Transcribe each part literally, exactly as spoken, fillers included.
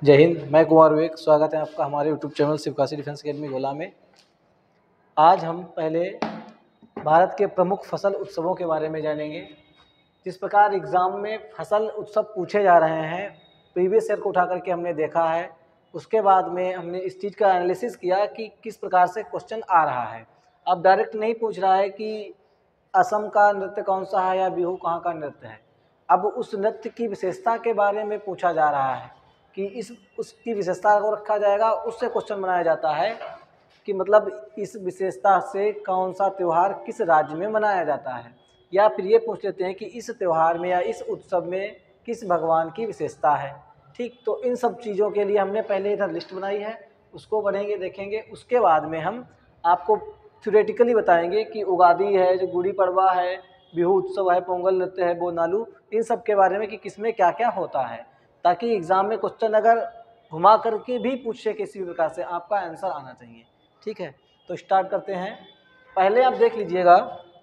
जय हिंद। मैं कुमार विवेक, स्वागत है आपका हमारे YouTube channel Sivakasi defence academy Gola में। आज हम पहले भारत के प्रमुख फसल उत्सवों के बारे में जानेंगे। जिस प्रकार एग्ज़ाम में फसल उत्सव पूछे जा रहे हैं, प्रीवियस ईयर को उठा करके हमने देखा है। उसके बाद में हमने इस चीज़ का एनालिसिस किया कि किस प्रकार से क्वेश्चन आ रहा है। अब डायरेक्ट नहीं पूछ रहा है कि असम का नृत्य कौन सा है या बिहू कहाँ का नृत्य है। अब उस नृत्य की विशेषता के बारे में पूछा जा रहा है कि इस उसकी विशेषता को रखा जाएगा, उससे क्वेश्चन बनाया जाता है कि मतलब इस विशेषता से कौन सा त्यौहार किस राज्य में मनाया जाता है। या फिर ये पूछ लेते हैं कि इस त्यौहार में या इस उत्सव में किस भगवान की विशेषता है। ठीक, तो इन सब चीज़ों के लिए हमने पहले इधर लिस्ट बनाई है, उसको पढ़ेंगे देखेंगे। उसके बाद में हम आपको थ्योरेटिकली बताएंगे कि उगादी है, जो गुड़ी पड़वा है, बिहू उत्सव है, पोंगल नृत्य है, बोनालू, इन सब के बारे में कि किसमें क्या क्या होता है, ताकि एग्ज़ाम में क्वेश्चन अगर घुमा करके भी पूछे किसी भी प्रकार से आपका आंसर आना चाहिए। ठीक है, तो स्टार्ट करते हैं। पहले आप देख लीजिएगा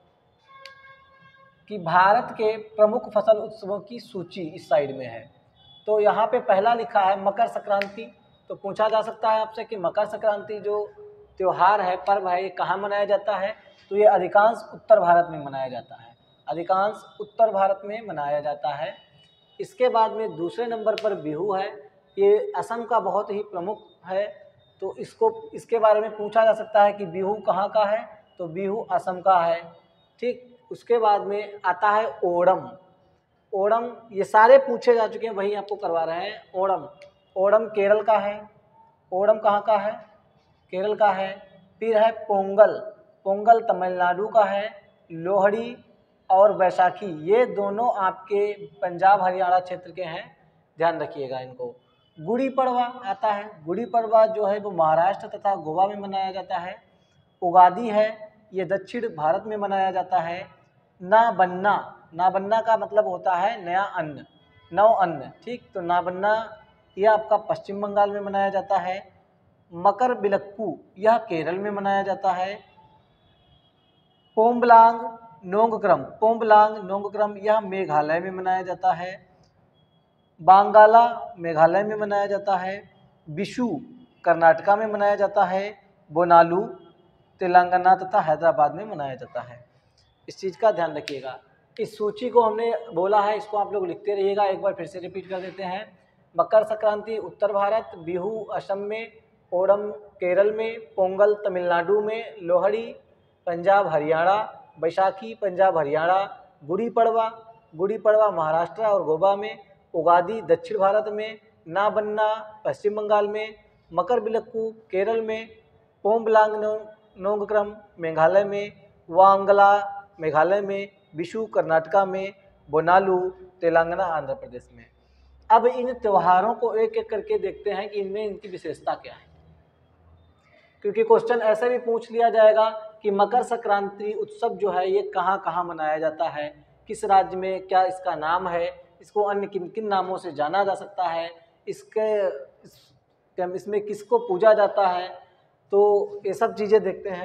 कि भारत के प्रमुख फसल उत्सवों की सूची इस साइड में है। तो यहाँ पे पहला लिखा है मकर संक्रांति। तो पूछा जा सकता है आपसे कि मकर संक्रांति जो त्यौहार है, पर्व है, ये कहाँ मनाया जाता है। तो ये अधिकांश उत्तर भारत में मनाया जाता है, अधिकांश उत्तर भारत में मनाया जाता है। इसके बाद में दूसरे नंबर पर बिहू है। ये असम का बहुत ही प्रमुख है। तो इसको इसके बारे में पूछा जा सकता है कि बिहू कहाँ का है। तो बिहू असम का है। ठीक, उसके बाद में आता है ओणम। ओणम ये सारे पूछे जा चुके हैं, वही आपको करवा रहे हैं। ओणम ओणम केरल का है। ओणम कहाँ का है? केरल का है। फिर है पोंगल। पोंगल तमिलनाडु का है। लोहड़ी और बैसाखी ये दोनों आपके पंजाब हरियाणा क्षेत्र के हैं, ध्यान रखिएगा इनको। गुड़ी पड़वा आता है। गुड़ी पड़वा जो है वो महाराष्ट्र तथा गोवा में मनाया जाता है। उगादी है, ये दक्षिण भारत में मनाया जाता है। ना बन्ना, ना बन्ना का मतलब होता है नया अन्न, नव अन्न। ठीक, तो ना बन्ना ये आपका पश्चिम बंगाल में मनाया जाता है। मकर बिलक्कू यह केरल में मनाया जाता है। पोम्बलांग नोंगक्रम, पोम्बलांग नोंगक्रम यह मेघालय में मनाया जाता है। बांगाला मेघालय में मनाया जाता है। विशु कर्नाटका में मनाया जाता है। बोनालू तेलंगाना तथा हैदराबाद में मनाया जाता है। इस चीज़ का ध्यान रखिएगा। इस सूची को हमने बोला है, इसको आप लोग लिखते रहिएगा। एक बार फिर से रिपीट कर देते हैं। मकर संक्रांति उत्तर भारत, बिहू असम में, ओणम केरल में, पोंगल तमिलनाडु में, लोहड़ी पंजाब हरियाणा, बैसाखी पंजाब हरियाणा, गुड़ी पड़वा गुड़ी पड़वा महाराष्ट्र और गोवा में, उगादी दक्षिण भारत में, ना बन्ना पश्चिम बंगाल में, मकर बिलक्कू केरल में, पोम्बलांग नोंगक्रम मेघालय में, वांगला मेघालय में, विशु कर्नाटका में, बोनालू तेलंगाना आंध्र प्रदेश में। अब इन त्योहारों को एक एक करके देखते हैं कि इनमें इनकी विशेषता क्या है, क्योंकि क्वेश्चन ऐसे भी पूछ लिया जाएगा कि मकर संक्रांति उत्सव जो है ये कहाँ कहाँ मनाया जाता है, किस राज्य में, क्या इसका नाम है, इसको अन्य किन किन नामों से जाना जा सकता है, इसके इस, इसमें किसको पूजा जाता है। तो ये सब चीज़ें देखते हैं।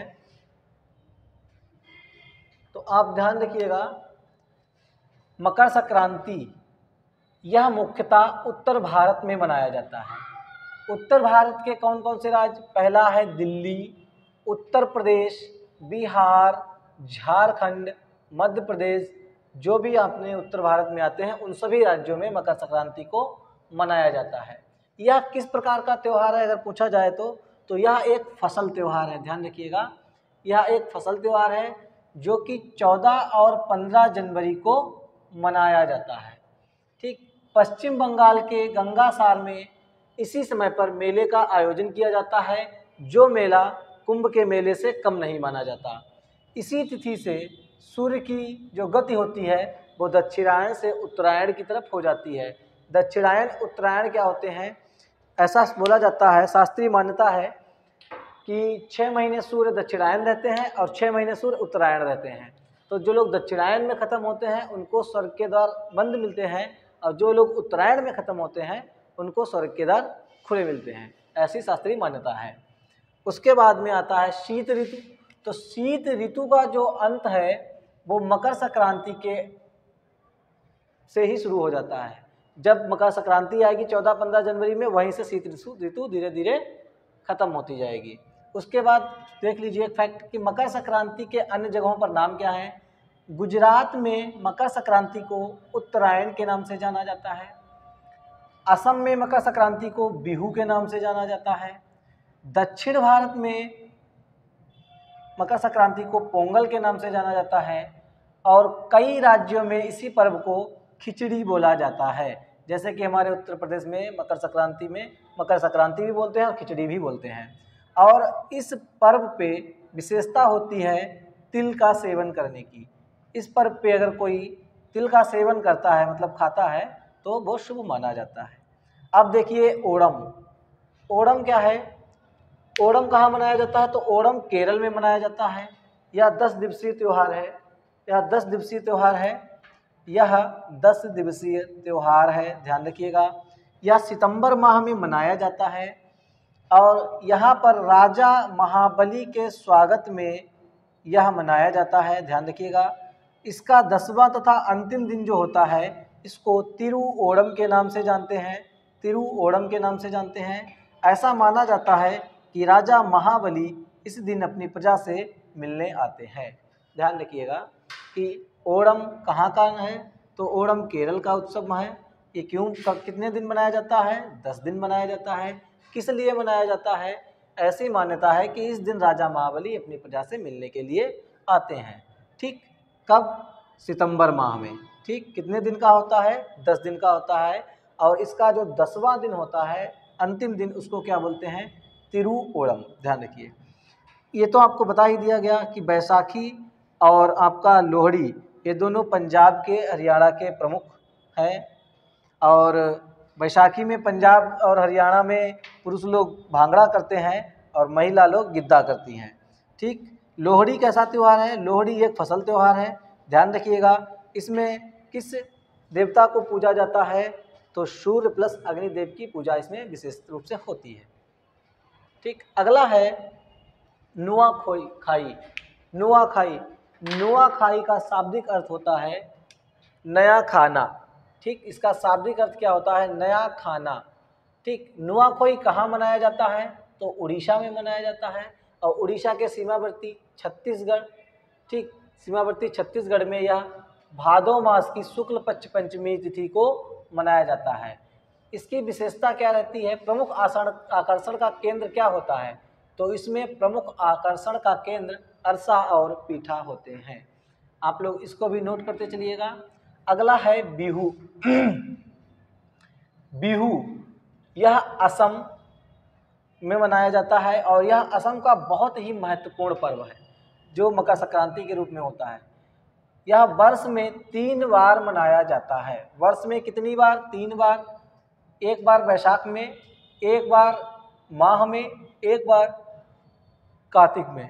तो आप ध्यान रखिएगा, मकर संक्रांति यह मुख्यतः उत्तर भारत में मनाया जाता है। उत्तर भारत के कौन कौन से राज्य? पहला है दिल्ली, उत्तर प्रदेश, बिहार, झारखंड, मध्य प्रदेश। जो भी अपने उत्तर भारत में आते हैं उन सभी राज्यों में मकर संक्रांति को मनाया जाता है। यह किस प्रकार का त्यौहार है अगर पूछा जाए तो तो यह एक फसल त्यौहार है। ध्यान रखिएगा, यह एक फसल त्यौहार है जो कि चौदह और पंद्रह जनवरी को मनाया जाता है। ठीक, पश्चिम बंगाल के गंगासार में इसी समय पर मेले का आयोजन किया जाता है, जो मेला कुंभ के मेले से कम नहीं माना जाता। इसी तिथि से सूर्य की जो गति होती है वो दक्षिणायन से उत्तरायण की तरफ हो जाती है। दक्षिणायन उत्तरायण क्या होते हैं, ऐसा बोला जाता है, शास्त्रीय मान्यता है कि छः महीने सूर्य दक्षिणायन रहते हैं और छः महीने सूर्य उत्तरायण रहते हैं। तो जो लोग दक्षिणायन में ख़त्म होते हैं उनको स्वर्ग के द्वार बंद मिलते हैं, और जो लोग उत्तरायण में ख़त्म होते हैं उनको स्वर्ग के द्वार खुले मिलते हैं। ऐसी शास्त्रीय मान्यता है। उसके बाद में आता है शीत ऋतु। तो शीत ऋतु का जो अंत है वो मकर संक्रांति के से ही शुरू हो जाता है। जब मकर संक्रांति आएगी चौदह पंद्रह जनवरी में, वहीं से शीत ऋतु ऋतु धीरे धीरे खत्म होती जाएगी। उसके बाद देख लीजिए एक फैक्ट कि मकर संक्रांति के अन्य जगहों पर नाम क्या है। गुजरात में मकर संक्रांति को उत्तरायण के नाम से जाना जाता है। असम में मकर संक्रांति को बिहू के नाम से जाना जाता है। दक्षिण भारत में मकर संक्रांति को पोंगल के नाम से जाना जाता है। और कई राज्यों में इसी पर्व को खिचड़ी बोला जाता है, जैसे कि हमारे उत्तर प्रदेश में मकर संक्रांति में मकर संक्रांति भी बोलते हैं और खिचड़ी भी बोलते हैं। और इस पर्व पे विशेषता होती है तिल का सेवन करने की। इस पर्व पे अगर कोई तिल का सेवन करता है, मतलब खाता है, तो वो शुभ माना जाता है। अब देखिए ओणम। ओणम क्या है? ओणम कहाँ मनाया जाता है? तो ओणम केरल में मनाया जाता है। यह दस दिवसीय त्यौहार है। यह दस दिवसीय त्यौहार है यह दस दिवसीय त्यौहार है ध्यान रखिएगा। यह सितंबर माह में मनाया जाता है और यहाँ पर राजा महाबली के स्वागत में यह मनाया जाता है, ध्यान रखिएगा। इसका दसवां तथा अंतिम दिन जो होता है इसको तिरुओणम के नाम से जानते हैं। तिरुओणम के नाम से जानते हैं। ऐसा माना जाता है कि राजा महाबली इस दिन अपनी प्रजा से मिलने आते हैं। ध्यान रखिएगा कि ओणम कहाँ का है? तो ओणम केरल का उत्सव है। ये क्यों कब कितने दिन मनाया जाता है? दस दिन मनाया जाता है। किस लिए मनाया जाता है? ऐसी मान्यता है कि इस दिन राजा महाबली अपनी प्रजा से मिलने के लिए आते हैं। ठीक, कब? सितंबर माह में। ठीक, कितने दिन का होता है? दस दिन का होता है। और इसका जो दसवां दिन होता है, अंतिम दिन, उसको क्या बोलते हैं? तिरुओणम। ध्यान रखिए। ये तो आपको बता ही दिया गया कि बैसाखी और आपका लोहड़ी ये दोनों पंजाब के हरियाणा के प्रमुख हैं। और बैसाखी में पंजाब और हरियाणा में पुरुष लोग भांगड़ा करते हैं और महिला लोग गिद्दा करती हैं। ठीक, लोहड़ी कैसा त्यौहार है? लोहड़ी एक फसल त्यौहार है, ध्यान रखिएगा। इसमें किस देवता को पूजा जाता है? तो सूर्य प्लस अग्निदेव की पूजा इसमें विशेष रूप से होती है। ठीक, अगला है नुआखोई खाई। नुआखाई नुआखाई का शाब्दिक अर्थ होता है नया खाना। ठीक, इसका शाब्दिक अर्थ क्या होता है? नया खाना। ठीक, नुआखोई कहाँ मनाया जाता है? तो उड़ीसा में मनाया जाता है। और उड़ीसा के सीमावर्ती छत्तीसगढ़, ठीक, सीमावर्ती छत्तीसगढ़ में यह भादो मास की शुक्ल पक्ष पंचमी तिथि को मनाया जाता है। इसकी विशेषता क्या रहती है? प्रमुख आकर्षण का केंद्र क्या होता है? तो इसमें प्रमुख आकर्षण का केंद्र अरसा और पीठा होते हैं। आप लोग इसको भी नोट करते चलिएगा। अगला है बिहू। बिहू यह असम में मनाया जाता है और यह असम का बहुत ही महत्वपूर्ण पर्व है जो मकर संक्रांति के रूप में होता है। यह वर्ष में तीन बार मनाया जाता है। वर्ष में कितनी बार? तीन बार। एक बार बैसाख में, एक बार माह में, एक बार कार्तिक में।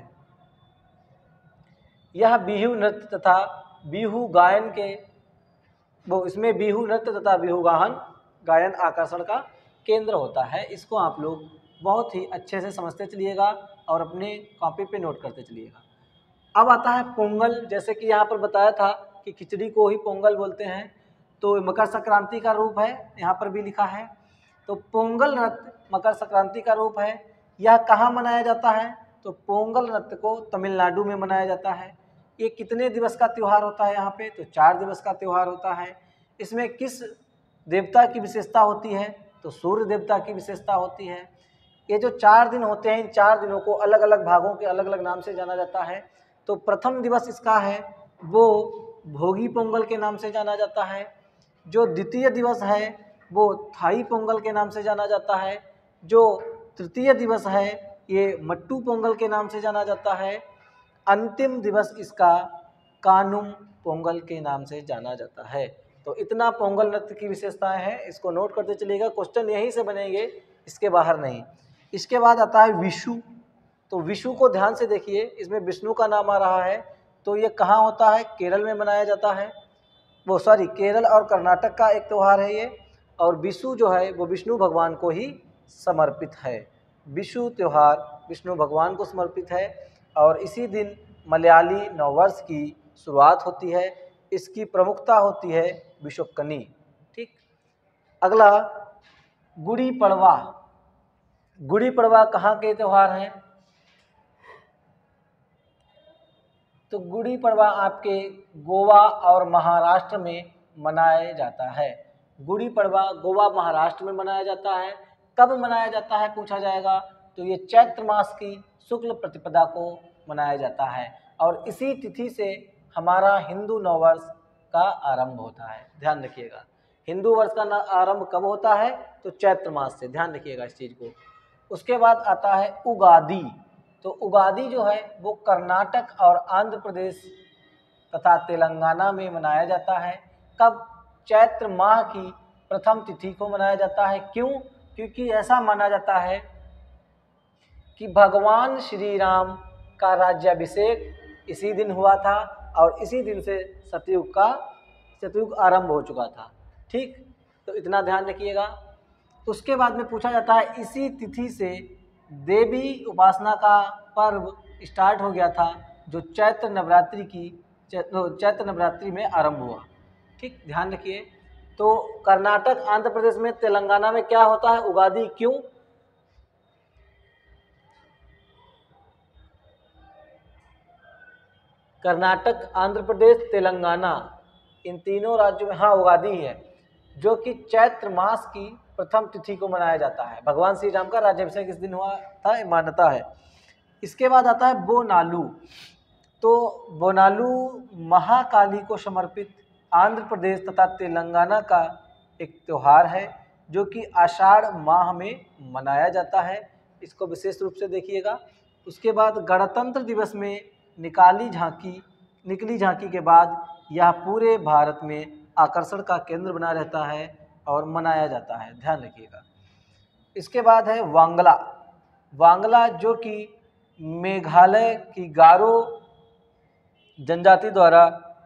यह बिहू नृत्य तथा बिहू गायन के वो इसमें बिहू नृत्य तथा बिहू गायन गायन आकर्षण का केंद्र होता है। इसको आप लोग बहुत ही अच्छे से समझते चलिएगा और अपने कॉपी पे नोट करते चलिएगा। अब आता है पोंगल। जैसे कि यहाँ पर बताया था कि खिचड़ी को ही पोंगल बोलते हैं, तो मकर संक्रांति का रूप है, यहाँ पर भी लिखा है। तो पोंगल नृत्य मकर संक्रांति का रूप है। यह कहाँ मनाया जाता है? तो पोंगल नृत्य को तमिलनाडु में मनाया जाता है। ये कितने दिवस का त्यौहार होता है यहाँ पे? तो चार दिवस का त्यौहार होता है। इसमें किस देवता की विशेषता होती है? तो सूर्य देवता की विशेषता होती है। ये जो चार दिन होते हैं, इन चार दिनों को अलग अलग भागों के अलग अलग नाम से जाना जाता है। तो प्रथम दिवस इसका है वो भोगी पोंगल के नाम से जाना जाता है। जो द्वितीय दिवस है वो थाई पोंगल के नाम से जाना जाता है। जो तृतीय दिवस है ये मट्टू पोंगल के नाम से जाना जाता है। अंतिम दिवस इसका कानुम पोंगल के नाम से जाना जाता है। तो इतना पोंगल नृत्य की विशेषताएं हैं, इसको नोट करते चलिएगा। क्वेश्चन यहीं से बनेंगे, इसके बाहर नहीं। इसके बाद आता है विशु। तो विशु को ध्यान से देखिए, इसमें विष्णु का नाम आ रहा है। तो ये कहाँ होता है? केरल में मनाया जाता है। वो सॉरी केरल और कर्नाटक का एक त्यौहार है ये। और विशु जो है वो विष्णु भगवान को ही समर्पित है। विशु त्यौहार विष्णु भगवान को समर्पित है और इसी दिन मलयाली नववर्ष की शुरुआत होती है। इसकी प्रमुखता होती है विशुक्कनी। ठीक, अगला गुड़ी पड़वा। गुड़ी पड़वा कहाँ के त्यौहार हैं? तो गुड़ी पड़वा आपके गोवा और महाराष्ट्र में मनाया जाता है। गुड़ी पड़वा गोवा महाराष्ट्र में मनाया जाता है। कब मनाया जाता है पूछा जाएगा, तो ये चैत्र मास की शुक्ल प्रतिपदा को मनाया जाता है और इसी तिथि से हमारा हिंदू नववर्ष का आरंभ होता है। ध्यान रखिएगा, हिंदू वर्ष का आरंभ कब होता है? तो चैत्र मास से, ध्यान रखिएगा इस चीज़ को। उसके बाद आता है उगादी। तो उगादी जो है वो कर्नाटक और आंध्र प्रदेश तथा तेलंगाना में मनाया जाता है। कब? चैत्र माह की प्रथम तिथि को मनाया जाता है। क्यों? क्योंकि ऐसा माना जाता है कि भगवान श्री राम का राज्याभिषेक इसी दिन हुआ था और इसी दिन से सतयुग का सतयुग आरंभ हो चुका था। ठीक, तो इतना ध्यान रखिएगा। उसके बाद में पूछा जाता है इसी तिथि से देवी उपासना का पर्व स्टार्ट हो गया था, जो चैत्र नवरात्रि की चैत्र नवरात्रि में आरंभ हुआ। ठीक, ध्यान रखिए। तो कर्नाटक, आंध्र प्रदेश में, तेलंगाना में क्या होता है? उगादी। क्यों? कर्नाटक, आंध्र प्रदेश, तेलंगाना, इन तीनों राज्यों में हाँ उगादी है, जो कि चैत्र मास की प्रथम तिथि को मनाया जाता है। भगवान श्री राम का राज्याभिषेक इस दिन हुआ था, मान्यता है। इसके बाद आता है बोनालू। तो बोनालू महाकाली को समर्पित आंध्र प्रदेश तथा तेलंगाना का एक त्यौहार है, जो कि आषाढ़ माह में मनाया जाता है। इसको विशेष रूप से देखिएगा। उसके बाद गणतंत्र दिवस में निकाली झांकी निकली झांकी के बाद यह पूरे भारत में आकर्षण का केंद्र बना रहता है और मनाया जाता है। ध्यान रखिएगा। इसके बाद है वांगला। वांगला जो कि मेघालय की गारो जनजाति द्वारा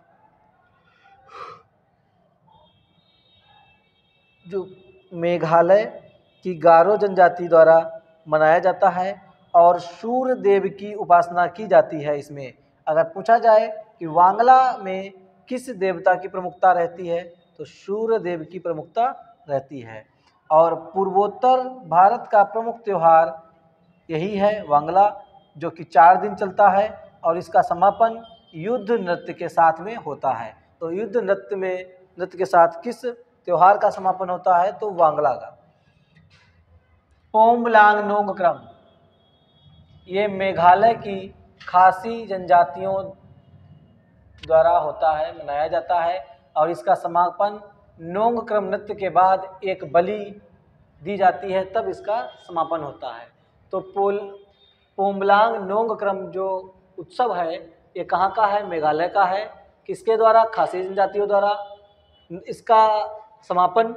जो मेघालय की गारो जनजाति द्वारा मनाया जाता है और सूर्य देव की उपासना की जाती है। इसमें अगर पूछा जाए कि वांगला में किस देवता की प्रमुखता रहती है, तो सूर्य देव की प्रमुखता रहती है। और पूर्वोत्तर भारत का प्रमुख त्यौहार यही है वांगला, जो कि चार दिन चलता है और इसका समापन युद्ध नृत्य के साथ में होता है। तो युद्ध नृत्य में नृत्य के साथ किस त्योहार का समापन होता है? तो वांगला का। पोम्बलांग नोंगक्रम, ये मेघालय की खासी जनजातियों द्वारा होता है, मनाया जाता है और इसका समापन नोंगक्रम नृत्य के बाद एक बलि दी जाती है, तब इसका समापन होता है। तो पोल पोम्बलांग नोंगक्रम जो उत्सव है ये कहाँ का है? मेघालय का है। किसके द्वारा? खासी जनजातियों द्वारा। इसका समापन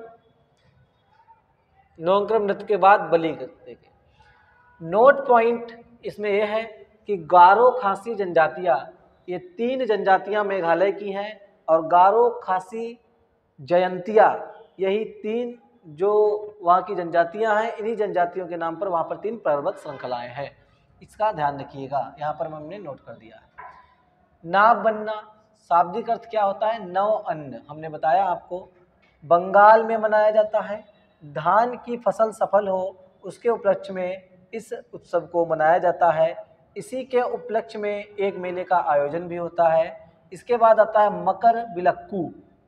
नोंगक्रम नृत्य के बाद बलि करते के। नोट पॉइंट इसमें यह है कि गारो खासी जनजातियाँ, ये तीन जनजातियाँ मेघालय की हैं और गारो खासी जयंतिया, यही तीन जो वहाँ की जनजातियाँ हैं, इन्हीं जनजातियों के नाम पर वहाँ पर तीन पर्वत श्रृंखलाएँ हैं। इसका ध्यान रखिएगा, यहाँ पर हमने नोट कर दिया है। नाव बनना, शाब्दिक अर्थ क्या होता है? नव अन्न, हमने बताया आपको। बंगाल में मनाया जाता है। धान की फसल सफल हो उसके उपलक्ष्य में इस उत्सव को मनाया जाता है। इसी के उपलक्ष्य में एक मेले का आयोजन भी होता है। इसके बाद आता है मकर बिलक्कू।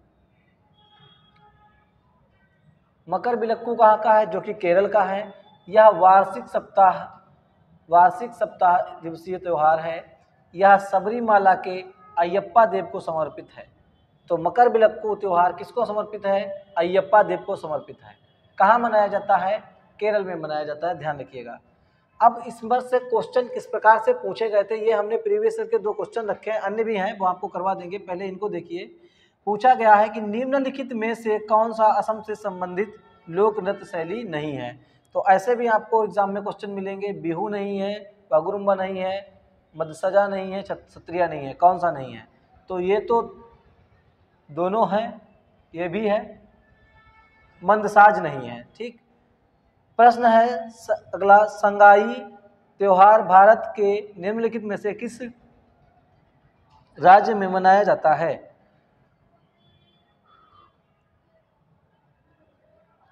मकर बिलक्कू कहाँ का है? जो कि केरल का है। यह वार्षिक सप्ताह वार्षिक सप्ताह दिवसीय त्यौहार है। यह सबरीमाला के अयप्पा देव को समर्पित है। तो मकर बिलक्कू त्यौहार किसको समर्पित है? अयप्पा देव को समर्पित है। कहाँ मनाया जाता है? केरल में मनाया जाता है, ध्यान रखिएगा। अब इस वर्ष से क्वेश्चन किस प्रकार से पूछे गए थे, ये हमने प्रीवियस ईयर के दो क्वेश्चन रखे हैं, अन्य भी हैं, वो आपको करवा देंगे। पहले इनको देखिए। पूछा गया है कि निम्नलिखित में से कौन सा असम से संबंधित लोक नृत्य शैली नहीं है। तो ऐसे भी आपको एग्जाम में क्वेश्चन मिलेंगे। बिहू नहीं है, बागुरुम्बा नहीं है, मदसजा नहीं है, क्षत्रिया नहीं है, कौन सा नहीं है? तो ये तो दोनों हैं, ये भी है, मंदसाज नहीं है। ठीक, प्रश्न है अगला, संगाई त्योहार भारत के निम्नलिखित में से किस राज्य में मनाया जाता है?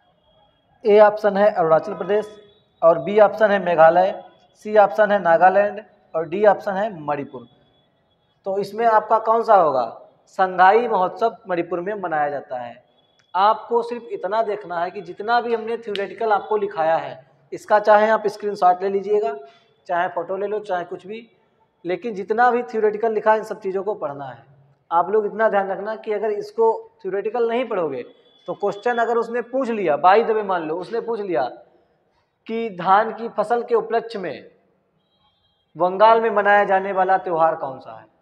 ए ऑप्शन है अरुणाचल प्रदेश, और बी ऑप्शन है मेघालय, सी ऑप्शन है नागालैंड, और डी ऑप्शन है मणिपुर। तो इसमें आपका कौन सा होगा? संगाई महोत्सव मणिपुर में मनाया जाता है। आपको सिर्फ इतना देखना है कि जितना भी हमने थ्योरेटिकल आपको लिखाया है, इसका चाहे आप स्क्रीनशॉट ले लीजिएगा, चाहे फ़ोटो ले लो, चाहे कुछ भी, लेकिन जितना भी थ्योरेटिकल लिखा है इन सब चीज़ों को पढ़ना है। आप लोग इतना ध्यान रखना कि अगर इसको थ्योरेटिकल नहीं पढ़ोगे तो क्वेश्चन अगर उसने पूछ लिया, बाई द वे मान लो उसने पूछ लिया कि धान की फसल के उपलक्ष्य में बंगाल में मनाया जाने वाला त्यौहार कौन सा है,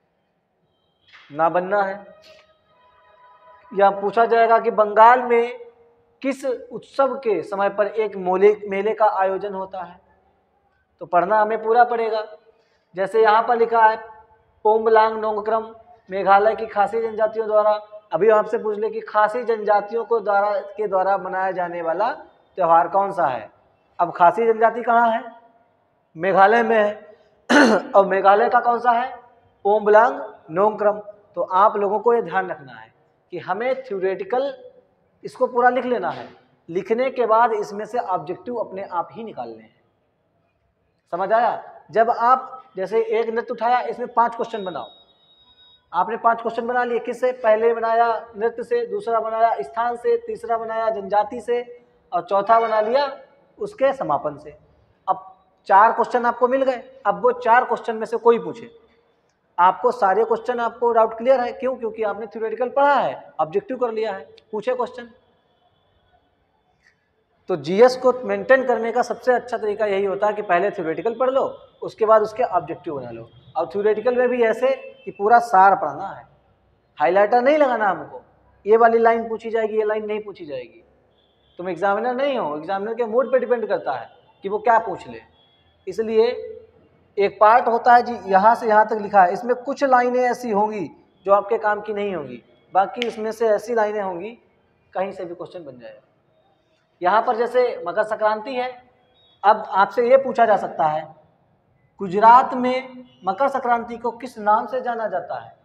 ना बनना है। या पूछा जाएगा कि बंगाल में किस उत्सव के समय पर एक मोले मेले का आयोजन होता है, तो पढ़ना हमें पूरा पड़ेगा। जैसे यहाँ पर लिखा है पोम्बलांग नोंगक्रम, मेघालय की खासी जनजातियों द्वारा। अभी आपसे पूछ ले कि खासी जनजातियों को द्वारा के द्वारा मनाया जाने वाला त्यौहार कौन सा है। अब खासी जनजाति कहाँ है? मेघालय में है। और मेघालय का कौन सा है? पोम्बलांग नोंगक्रम। तो आप लोगों को ये ध्यान रखना है कि हमें थ्योरेटिकल इसको पूरा लिख लेना है, लिखने के बाद इसमें से ऑब्जेक्टिव अपने आप ही निकालने हैं। समझ आया? जब आप जैसे एक नृत्य उठाया, इसमें पांच क्वेश्चन बनाओ। आपने पांच क्वेश्चन बना लिए, किससे? पहले बनाया नृत्य से, दूसरा बनाया स्थान से, तीसरा बनाया जनजाति से, और चौथा बना लिया उसके समापन से। अब चार क्वेश्चन आपको मिल गए। अब वो चार क्वेश्चन में से कोई पूछे, आपको सारे क्वेश्चन आपको डाउट क्लियर है। क्यों? क्योंकि आपने थ्योरेटिकल पढ़ा है, ऑब्जेक्टिव कर लिया है, पूछे क्वेश्चन। तो जीएस को मेंटेन करने का सबसे अच्छा तरीका यही होता है कि पहले थ्योरेटिकल पढ़ लो, उसके बाद उसके ऑब्जेक्टिव बना लो। और थ्योरेटिकल में भी ऐसे कि पूरा सार पढ़ना है, हाइलाइटर नहीं लगाना हमको, ये वाली लाइन पूछी जाएगी, ये लाइन नहीं पूछी जाएगी। तुम एग्जामिनर नहीं हो, एग्जामिनर के मूड पे डिपेंड करता है कि वो क्या पूछ ले। इसलिए एक पार्ट होता है जी, यहाँ से यहाँ तक लिखा है, इसमें कुछ लाइनें ऐसी होंगी जो आपके काम की नहीं होंगी, बाकी इसमें से ऐसी लाइनें होंगी कहीं से भी क्वेश्चन बन जाएगा। यहाँ पर जैसे मकर संक्रांति है, अब आपसे ये पूछा जा सकता है गुजरात में मकर संक्रांति को किस नाम से जाना जाता है?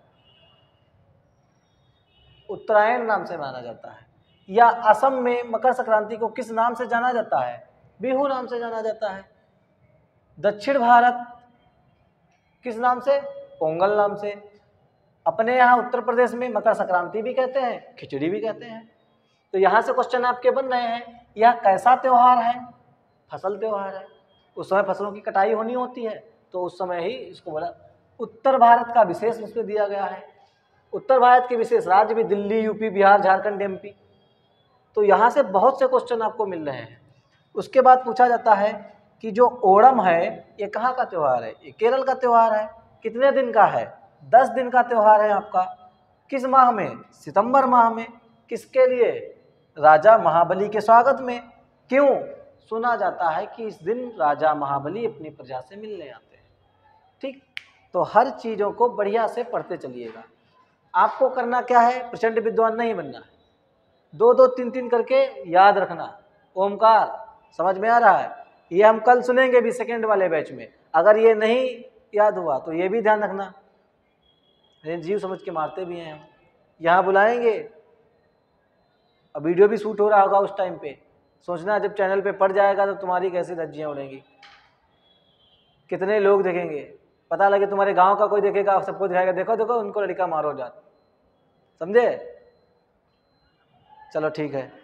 उत्तरायण नाम से माना जाता है। या असम में मकर संक्रांति को किस नाम से जाना जाता है? बिहू नाम से जाना जाता है। दक्षिण भारत किस नाम से? पोंगल नाम से। अपने यहाँ उत्तर प्रदेश में मकर संक्रांति भी कहते हैं, खिचड़ी भी कहते हैं। तो यहाँ से क्वेश्चन आपके बन रहे हैं, यह कैसा त्यौहार है? फसल त्यौहार है। उस समय फसलों की कटाई होनी होती है, तो उस समय ही इसको बोला। उत्तर भारत का विशेष उसमें दिया गया है। उत्तर भारत के विशेष राज्य भी दिल्ली, यूपी, बिहार, झारखंड, एमपी। तो यहाँ से बहुत से क्वेश्चन आपको मिल रहे हैं। उसके बाद पूछा जाता है कि जो ओणम है ये कहाँ का त्यौहार है? ये केरल का त्यौहार है। कितने दिन का है? दस दिन का त्यौहार है आपका। किस माह में? सितंबर माह में। किसके लिए? राजा महाबली के स्वागत में। क्यों? सुना जाता है कि इस दिन राजा महाबली अपनी प्रजा से मिलने आते हैं। ठीक, तो हर चीज़ों को बढ़िया से पढ़ते चलिएगा। आपको करना क्या है? प्रचंड विद्वान नहीं बनना है, दो दो तीन तीन करके याद रखना। ओमकार समझ में आ रहा है? ये हम कल सुनेंगे भी सेकेंड वाले बैच में। अगर ये नहीं याद हुआ तो ये भी ध्यान रखना, जीव समझ के मारते भी हैं हम। यहाँ बुलाएंगे, अब वीडियो भी शूट हो रहा होगा उस टाइम पे। सोचना जब चैनल पे पड़ जाएगा तो तुम्हारी कैसी धज्जियाँ उड़ेंगी, कितने लोग देखेंगे। पता लगे तुम्हारे गांव का कोई देखेगा, सबको दिखाएगा, देखो देखो उनको लड़का मारो जात। समझे? चलो ठीक है।